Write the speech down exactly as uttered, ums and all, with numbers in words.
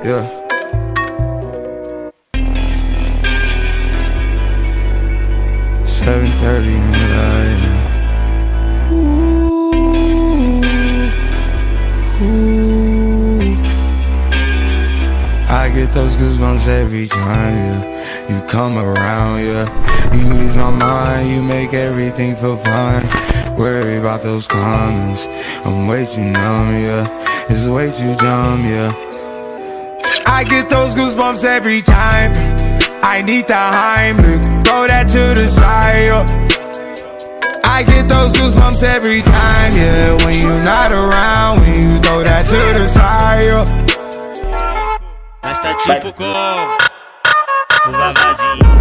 Yeah. Seven thirty in the night. Ooh, ooh. I get those goosebumps every time, yeah. You come around, yeah. You ease my mind, you make everything feel fine. Worry about those comments, I'm way too numb, yeah. It's way too dumb, yeah. I get those goosebumps every time. I need the AIMUN, throw that to the side, yeah. I get those goosebumps every time, yeah. When you're not around, when you throw that to the side, yeah. Mas tá tipo com o vavazinho.